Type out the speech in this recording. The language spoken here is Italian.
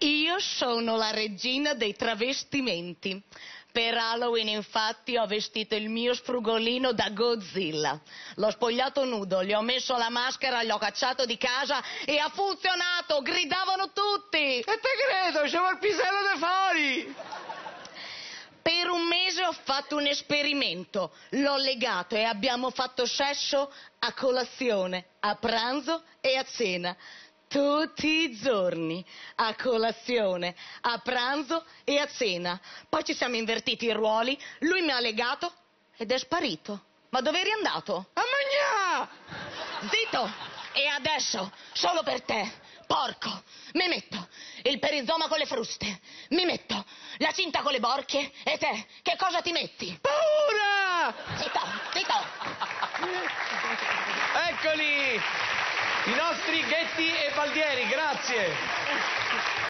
Io sono la regina dei travestimenti. Per Halloween, infatti, ho vestito il mio sprugolino da Godzilla. L'ho spogliato nudo, gli ho messo la maschera, gli ho cacciato di casa e ha funzionato! Gridavano tutti! E te credo, c'era il pisello de fuori! Per un mese ho fatto un esperimento. L'ho legato e abbiamo fatto sesso a colazione, a pranzo e a cena. Tutti i giorni, a colazione, a pranzo e a cena. Poi ci siamo invertiti i ruoli, lui mi ha legato ed è sparito. Ma dove eri andato? A magnà! Zitto! E adesso, solo per te, porco, mi metto il perizoma con le fruste, mi metto la cinta con le borchie e te, che cosa ti metti? Paura! Zitto, zitto! Eccoli! I nostri Ghetti e Baldieri, grazie!